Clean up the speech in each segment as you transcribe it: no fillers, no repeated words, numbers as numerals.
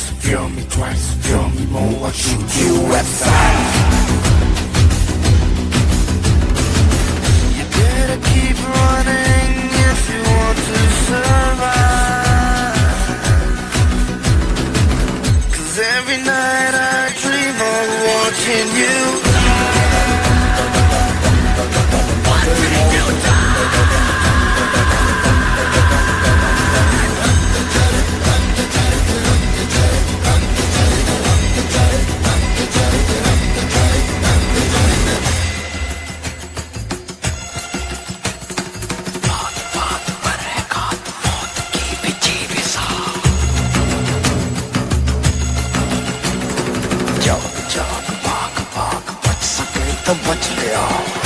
feel me twice, feel me more, I shoot you outside. You better keep running if you want to survive. 'Cause every night I dream of watching you. तो बच गया।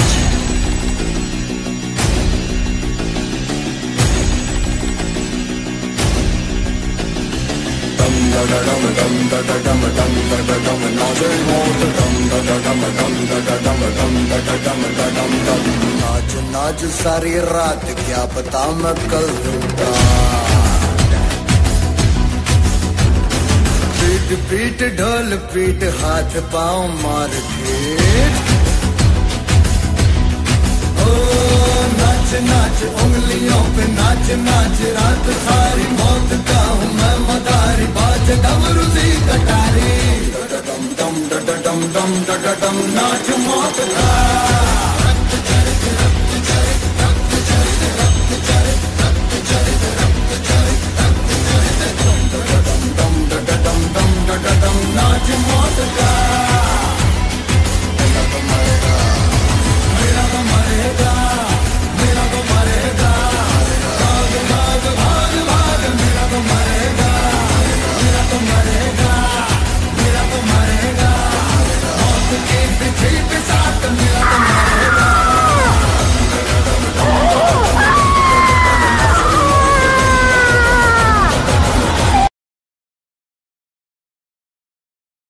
नाच नाच सारी रात, क्या पता मैं कल दूंगा। पीट पीट ढोल पीट, हाथ पाँव मार के नाच नाच उंगलियों पे नाच नाच, रात सारी मौत का हूँ मैं मदारी, बाज डमरू सी कटारी, डम डम डम डम डम डम, नाच मौत का।